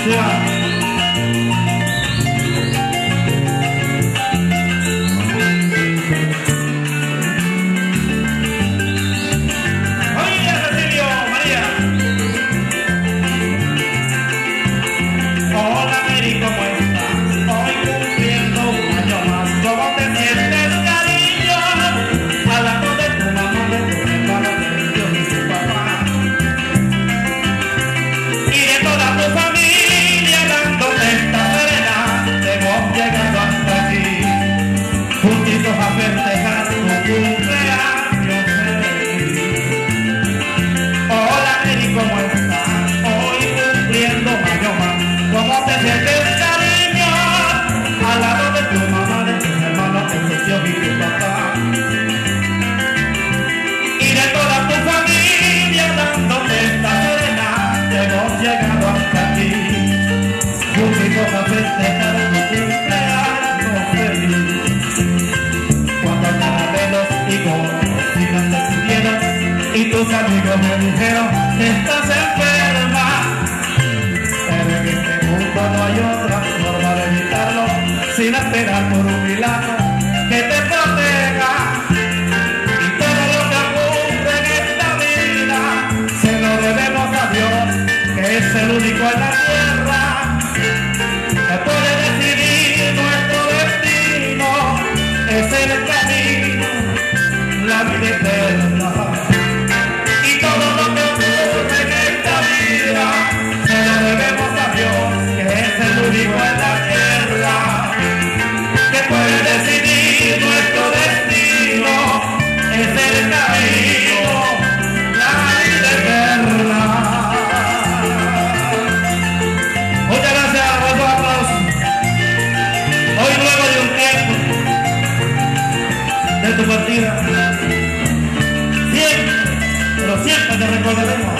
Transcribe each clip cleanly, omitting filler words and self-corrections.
Tus amigos me dijeron que estás enferma, pero en este mundo no hay otra forma de evitarlo sin esperar por un milagro que te proteja. Y todo lo que ocurre en esta vida se lo debemos a Dios, que es el único en la tierra que puede decidir nuestro destino. Es el camino, la vida eterna. Tu partida siempre, pero siempre te recordaremos.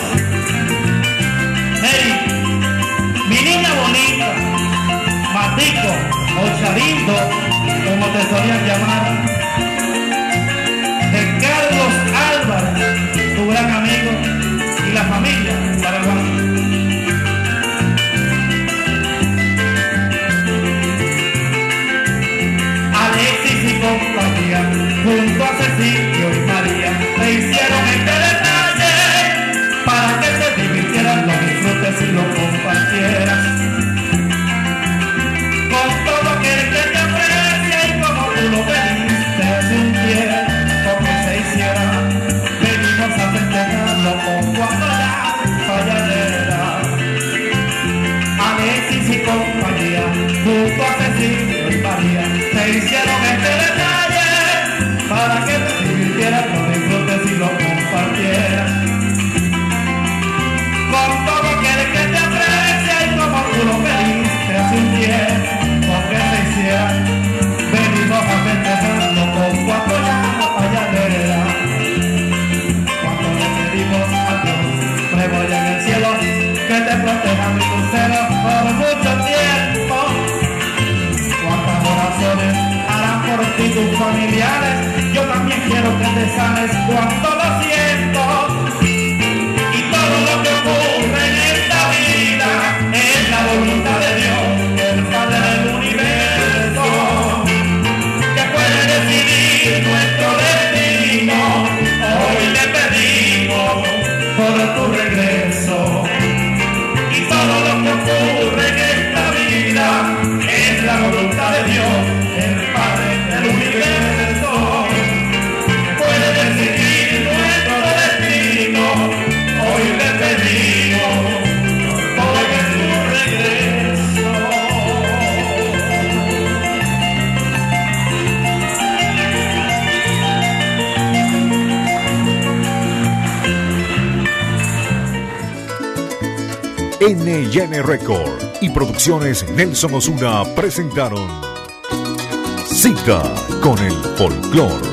Mary, mi niña bonita, Matico o Charindo, como te solían llamar, de Carlos Álvarez, tu gran amigo, y la familia paraguaya. Compañía, junto a Cecilio y María, me hicieron este detalle para que te divirtieras, lo disfrutes y lo compartieras con todo aquel que te aprecia y como tú lo pediste hace un tiempo que se hiciera. Venimos a festejarlo con cuando ya falladera. Alexis y compañía, junto a Cecilio y María, me hicieron este detalle para que te divirtieras, lo disfrutes y lo compartieras con todo aquel que te aprecia y como tú lo pediste hace un tiempo que se hiciera. Venimos a festejarlo con cuatro llamas falladera. Cuando le pedimos a Dios, pregoya en el cielo, que te proteja mi lucero por mucho tiempo. Cuántas oraciones harán por ti tus familiares, yo también quiero que te sanes cuando lo siento. Y todo lo que ocurre en esta vida es la voluntad de Dios, el Padre del universo, que puede decidir nuestro destino. Hoy le pedimos por tu regreso. Y todo lo que ocurre en esta vida es la voluntad de Dios, el Padre del universo, que puede decidir nuestro destino. Hoy le pedimos por tu regreso. NN Record y Producciones Nelson Osuna presentaron Cita con el Folclor.